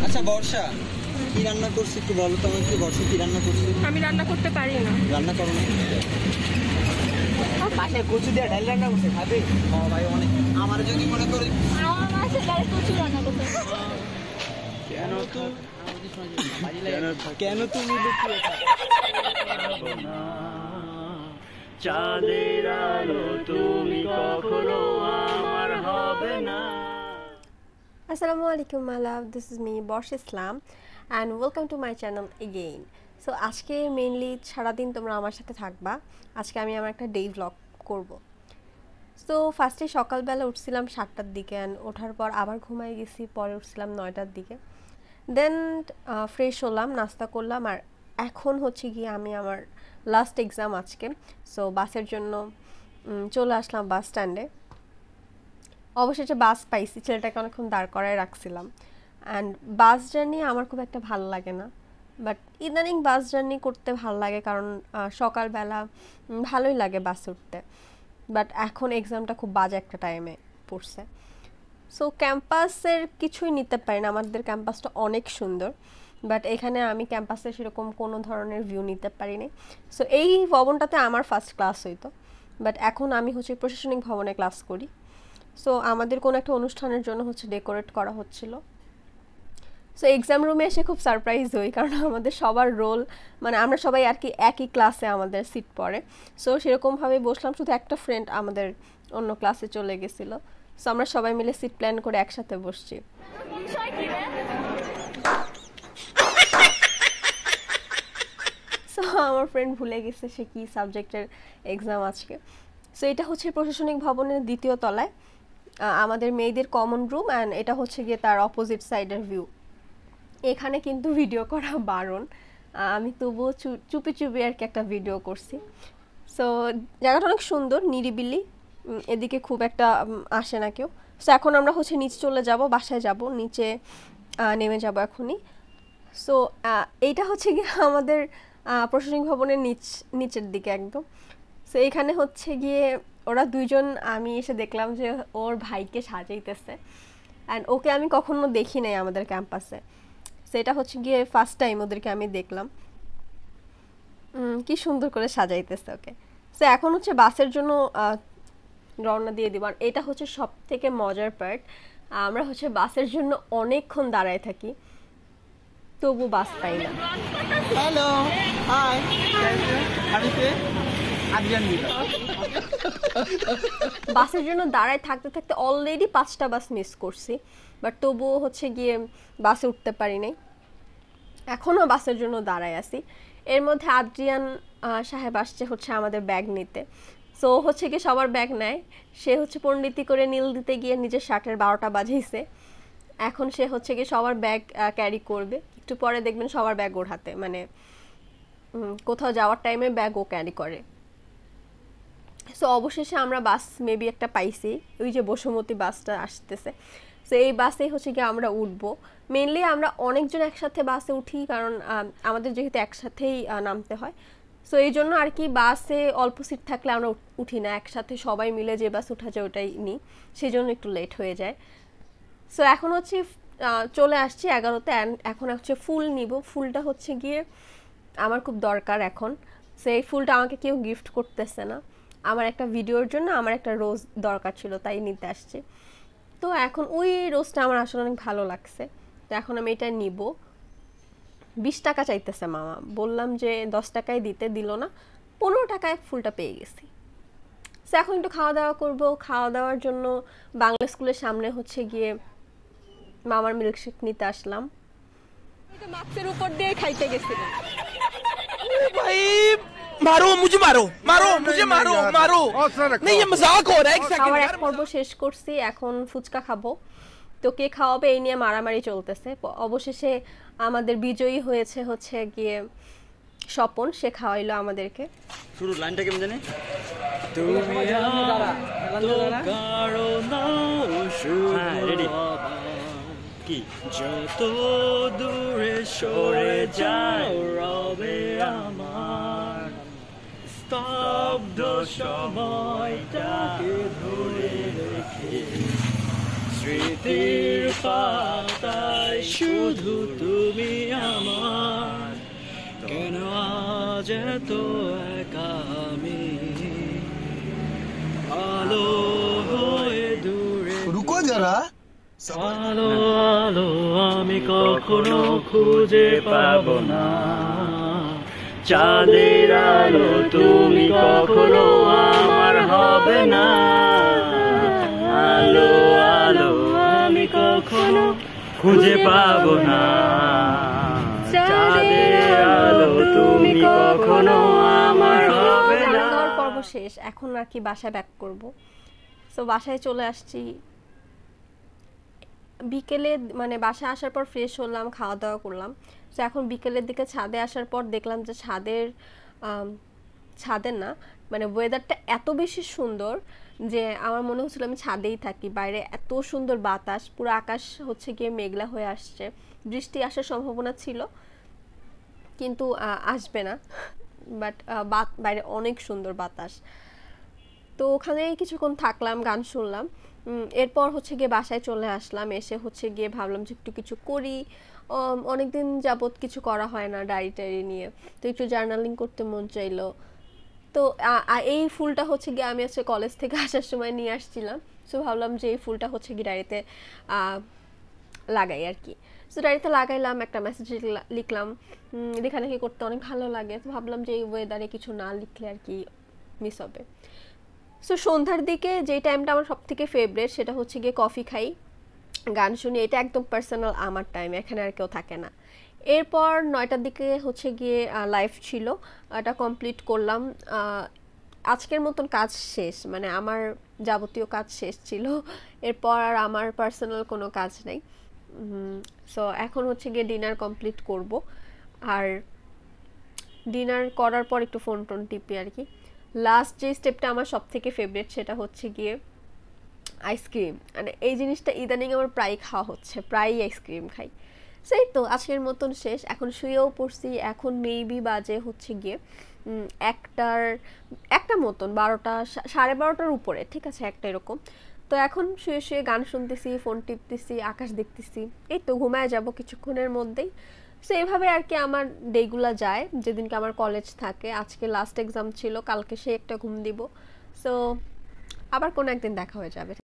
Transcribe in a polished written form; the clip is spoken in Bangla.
আচ্ছা বর্ষা, কি রান্না করছিস একটু বলো তো আমাকে। বর্ষা কি রান্না করছিস? আমি রান্না করতে পারি না। রান্না করো না? পাশে কচু দিয়ে ডাল রান্না করছে, খাবে? হ্যাঁ ভাই অনেক। আমার যদি মনে করি আমার মাসে ডাল কচু রান্না করতে। কেন তুমি লুকিয়ে থাকো? চাঁদের আলো তুমি কখনো আমার হবে না। Assalamualaikum my love, this is me Borsha Islam and welcome to my channel again. So আজকে মেইনলি সারাদিন তোমরা আমার সাথে থাকবা। আজকে আমি আমার একটা ডে ভ্লগ করব। সো ফার্স্টে সকালবেলা উঠছিলাম 7টার দিকে অ্যান্ড ওঠার পর আবার ঘুমাই গেছি, পরে উঠছিলাম 9টার দিকে। দেন ফ্রেশ হলাম, নাস্তা করলাম, আর এখন হচ্ছে গিয়ে আমি আমার লাস্ট এক্সাম আজকে। সো বাসের জন্য চলে আসলাম বাস স্ট্যান্ডে। অবশেষে বাস পাইছি, ছেলেটাকে অনেকক্ষণ দাঁড় করায় রাখছিলাম। অ্যান্ড বাস জার্নি আমার খুব একটা ভালো লাগে না, বাট ইদানিং বাস জার্নি করতে ভালো লাগে, কারণ সকালবেলা ভালোই লাগে বাসে উঠতে। বাট এখন এক্সামটা খুব বাজে একটা টাইমে পড়ছে। সো ক্যাম্পাসের কিছুই নিতে পারি না, আমাদের ক্যাম্পাসটা অনেক সুন্দর, বাট এখানে আমি ক্যাম্পাসে সেরকম কোনো ধরনের ভিউ নিতে পারিনি। সো এই ভবনটাতে আমার ফার্স্ট ক্লাস হইতো, বাট এখন আমি হচ্ছে প্রশাসনিক ভবনে ক্লাস করি। সো আমাদের কোনো একটা অনুষ্ঠানের জন্য হচ্ছে ডেকোরেট করা হচ্ছিল। সো এক্সাম রুমে এসে খুব সারপ্রাইজ হই, কারণ আমাদের সবার রোল, মানে আমরা সবাই আর কি একই ক্লাসে আমাদের সিট পড়ে। সো সেরকমভাবে বসলাম, শুধু একটা ফ্রেন্ড আমাদের অন্য ক্লাসে চলে গেছিলো। সো আমরা সবাই মিলে সিট প্ল্যান করে একসাথে বসছি। সো আমার ফ্রেন্ড ভুলে গেছে সে কি সাবজেক্টের এক্সাম আজকে। সো এটা হচ্ছে প্রশাসনিক ভবনের দ্বিতীয় তলায় আমাদের মেয়েদের কমন রুম, অ্যান্ড এটা হচ্ছে গিয়ে তার অপোজিট সাইডের ভিউ। এখানে কিন্তু ভিডিও করা বারণ, আমি তবুও চুপি চুপি আর কি একটা ভিডিও করছি। সো জায়গাটা অনেক সুন্দর, নিরিবিলি, এদিকে খুব একটা আসে না কেউ। সো এখন আমরা হচ্ছে নিচে চলে যাব, বাসায় যাব, নিচে নেমে যাব এখনই। সো এইটা হচ্ছে গিয়ে আমাদের প্রশাসনিক ভবনের নিচের দিকে একদম। সো এখানে হচ্ছে গিয়ে ওরা দুইজন, আমি এসে দেখলাম যে ওর ভাইকে সাজাইতেছে, অ্যান্ড ওকে আমি কখনো দেখি নাই আমাদের ক্যাম্পাসে। সেটা হচ্ছে গিয়ে ফার্স্ট টাইম ওদেরকে আমি দেখলাম, কি সুন্দর করে সাজাইতেছে ওকে। সো এখন হচ্ছে বাসের জন্য রওনা দিয়ে দিব। আর এটা হচ্ছে সব থেকে মজার পার্ট, আমরা হচ্ছে বাসের জন্য অনেকক্ষণ দাঁড়ায় থাকি, তবু বাস পাই না। হ্যালো, হাই, বাসের জন্য দাঁড়ায় থাকতে থাকতে অলরেডি 5টা বাস মিস করছি, বাট তবুও হচ্ছে গিয়ে বাসে উঠতে পারি নাই, এখনও বাসের জন্য দাঁড়ায় আছি। এর মধ্যে আদ্রিয়ান সাহেব আসছে হচ্ছে আমাদের ব্যাগ নিতে। সো হচ্ছে কি সবার ব্যাগ নেয়, সে হচ্ছে পণ্ডিতি করে নীল দিতে গিয়ে নিজের শার্টের 12টা বাজাইছে। এখন সে হচ্ছে কি সবার ব্যাগ ক্যারি করবে, একটু পরে দেখবেন সবার ব্যাগ ওর হাতে, মানে কোথাও যাওয়ার টাইমে ব্যাগ ও ক্যারি করে। সো অবশেষে আমরা বাস মেবি একটা পাইছি, ওই যে বসুমতী বাসটা আসতেছে। সো এই বাসেই হচ্ছে কি আমরা উঠবো। মেনলি আমরা অনেকজন একসাথে বাসে উঠি, কারণ আমাদের যেহেতু একসাথেই নামতে হয়। সো এই জন্য আর কি বাসে অল্প সিট থাকলে আমরা উঠি না, একসাথে সবাই মিলে যে বাস উঠা যায় ওটাই নিই, সেই জন্য একটু লেট হয়ে যায়। সো এখন হচ্ছে চলে আসছি 11তে, অ্যান্ড এখন হচ্ছে ফুল নিব। ফুলটা হচ্ছে গিয়ে আমার খুব দরকার এখন। সো এই ফুলটা আমাকে কেউ গিফট করতেছে না, আমার একটা ভিডিওর জন্য আমার একটা রোজ দরকার ছিল, তাই নিতে আসছি। তো এখন ওই রোজটা আমার আসলে অনেক ভালো লাগছে, তো এখন আমি এটা নিব। 20 টাকা চাইতেছে মামা, বললাম যে 10 টাকায় দিতে, দিল না, 15 টাকায় ফুলটা পেয়ে গেছি। সো এখন একটু খাওয়া দাওয়া করব। খাওয়া দাওয়ার জন্য বাংলা স্কুলের সামনে হচ্ছে গিয়ে মামার মিল্কশেক নিতে আসলাম। মাছের উপর দিয়ে খাইতে গেছিলাম। भाई मारो मुझे, मारो मारो मुझे, मारो मारो नहीं, ये मजाक हो रहा है। एक খাওয়ার এক सेकंड, পর্ব শেষ করছি, এখন ফুচকা খাবো। তো কে খাওয়াবে এই নিয়ে মারামারি চলতেছে। অবশেষে আমাদের বিজয়ী হয়েছে হচ্ছে গিয়ে স্বপন, সে খাওয়াইলো আমাদেরকে। শুরু লাইনটা কেমন জানি? রেডি কি যত দূরে সরে যাও রবে আমার স্তব্ধ সময়টাকে ধরে রেখে স্মৃতির পাতায় শুধু তুমি আমার, কেন আজ এত একা আমি, আলো হয়ে দূরে रुको जरा আলো আলো আমি কখনো খুঁজে পাবো না, চাঁদের আলো তুমি কখনো আমার হবে না, আলো আলো আমি কখনো খুঁজে পাবো না, চাঁদের আলো তুমি কখনো আমার হবে না। খাওয়ার পর্ব শেষ, এখন আর কি বাসায় ব্যাক করব। সো বাসায় চলে আসছি বিকেলে, মানে বাসায় আসার পর ফ্রেশ হলাম, খাওয়া দাওয়া করলাম। তো এখন বিকেলের দিকে ছাদে আসার পর দেখলাম যে ছাদের না, মানে ওয়েদারটা এত বেশি সুন্দর যে আমার মনে হচ্ছিল আমি ছাদেই থাকি। বাইরে এত সুন্দর বাতাস, পুরো আকাশ হচ্ছে গিয়ে মেঘলা হয়ে আসছে, বৃষ্টি আসার সম্ভাবনা ছিল কিন্তু আসবে না, বাট বাইরে অনেক সুন্দর বাতাস। তো ওখানে কিছুক্ষণ থাকলাম, গান শুনলাম। এরপর হচ্ছে গিয়ে বাসায় চলে আসলাম। এসে হচ্ছে গিয়ে ভাবলাম যে একটু কিছু করি, অনেকদিন যাবত কিছু করা হয় না ডায়েরি টায়েরি নিয়ে, তো একটু জার্নালিং করতে মন চাইলো। তো এই ফুলটা হচ্ছে গিয়ে আমি আজকে কলেজ থেকে আসার সময় নিয়ে আসছিলাম। সো ভাবলাম যে এই ফুলটা হচ্ছে গিয়ে ডায়েরিতে লাগাই আর কি। সো ডায়েরিতে লাগাইলাম, একটা মেসেজ লিখলাম। লেখালেখি করতে অনেক ভালো লাগে, তো ভাবলাম যে এই ওয়েদারে কিছু না লিখলে আর কি মিস হবে। সো সন্ধ্যার দিকে যে টাইমটা আমার সব থেকে ফেভারিট, সেটা হচ্ছে গিয়ে কফি খাই, গান শুনি। এটা একদম পার্সোনাল আমার টাইম, এখানে আর কেউ থাকে না। এরপর 9টার দিকে হচ্ছে গিয়ে লাইভ ছিল, এটা কমপ্লিট করলাম। আজকের মতন কাজ শেষ, মানে আমার যাবতীয় কাজ শেষ ছিল। এরপর আর আমার পার্সোনাল কোনো কাজ নেই। সো এখন হচ্ছে গিয়ে ডিনার কমপ্লিট করব, আর ডিনার করার পর একটু ফোন টোন টিপি আর কি। লাস্ট যে স্টেপটা আমার সব থেকে ফেভারিট, সেটা হচ্ছে গিয়ে আইসক্রিম। মানে এই জিনিসটা ইদানিং আমার প্রায় খাওয়া হচ্ছে, প্রায়ই আইসক্রিম খাই। সেই তো আজকের মতন শেষ, এখন শুয়েও পড়ছি। এখন মেবি বাজে হচ্ছে গিয়ে একটা মতন, 12টা 12:30টার উপরে, ঠিক আছে, একটা এরকম। তো এখন শুয়ে শুয়ে গান শুনতেছি, ফোন টিপতেছি, আকাশ দেখতেছি, এই তো ঘুমায় যাব কিছুক্ষণের মধ্যেই। সো এইভাবে আর কি আমার ডেগুলা যায়, যেদিনকে আমার কলেজ থাকে। আজকে লাস্ট এক্সাম ছিল, কালকে সে একটা ঘুম দিব। সো আবার কোনো একদিন দেখা হয়ে যাবে।